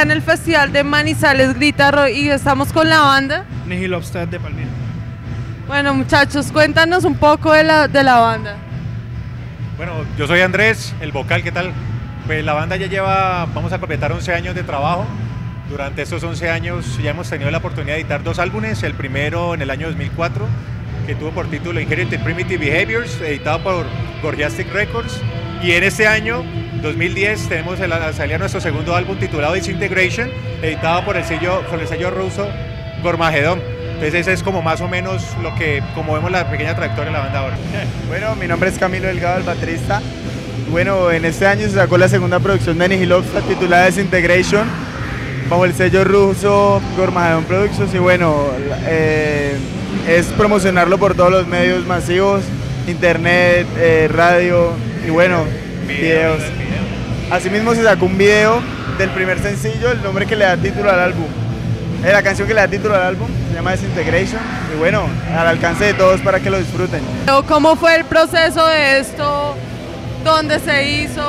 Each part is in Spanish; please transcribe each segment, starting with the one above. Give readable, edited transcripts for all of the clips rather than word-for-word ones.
acá en el Festival de Manizales Grita Rock y estamos con la banda Nihil Obstat de Palmira. Bueno, muchachos, cuéntanos un poco de la banda. Bueno, yo soy Andrés, el vocal, ¿qué tal? Pues la banda ya lleva, vamos a completar 11 años de trabajo. Durante estos 11 años ya hemos tenido la oportunidad de editar 2 álbumes, el primero en el año 2004, que tuvo por título Inherited Primitive Behaviors, editado por Gorgiastic Records, y en este año, 2010, tenemos la salida de nuestro segundo álbum titulado Disintegration, editado por el sello ruso Gormagedon. Entonces ese es como más o menos como vemos la pequeña trayectoria de la banda ahora. Bueno, mi nombre es Camilo Delgado, el baterista. Bueno, en este año se sacó la segunda producción de Nihil Obstat titulada Disintegration, bajo el sello ruso Gormagedon Productions, y bueno, es promocionarlo por todos los medios masivos, internet, radio y bueno, videos. Asimismo se sacó un video del primer sencillo, el nombre que le da título al álbum. La canción que le da título al álbum se llama Disintegration y bueno, al alcance de todos para que lo disfruten. ¿Cómo fue el proceso de esto? ¿Dónde se hizo?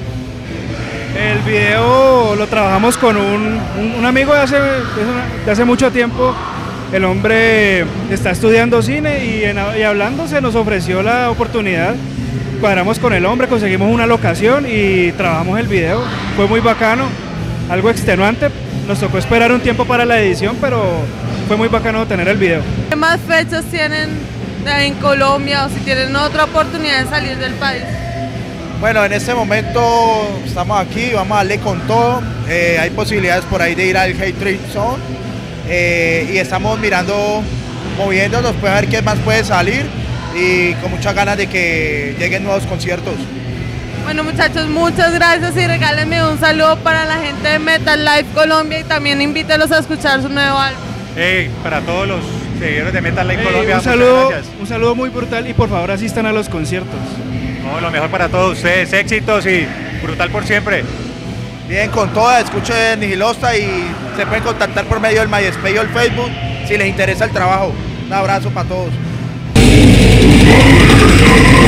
El video lo trabajamos con un amigo de hace mucho tiempo. El hombre está estudiando cine y hablando se nos ofreció la oportunidad. Cuadramos con el hombre, conseguimos una locación y trabajamos el video. Fue muy bacano, algo extenuante. Nos tocó esperar un tiempo para la edición, pero fue muy bacano tener el video. ¿Qué más fechas tienen en Colombia o si tienen otra oportunidad de salir del país? Bueno, en este momento estamos aquí, vamos a darle con todo. Hay posibilidades por ahí de ir al Hate Trip Zone y estamos mirando, moviéndonos, pues a ver qué más puede salir y con muchas ganas de que lleguen nuevos conciertos. Bueno, muchachos, muchas gracias y regálenme un saludo para la gente de Metal Life Colombia y también invítelos a escuchar su nuevo álbum. Para todos los seguidores de Metal Life Colombia, un saludo muy brutal y por favor asistan a los conciertos. No, lo mejor para todos ustedes, éxitos y brutal por siempre. Bien, con toda, escuchen Nihil Obstat y se pueden contactar por medio del MySpace o el Facebook si les interesa el trabajo. Un abrazo para todos.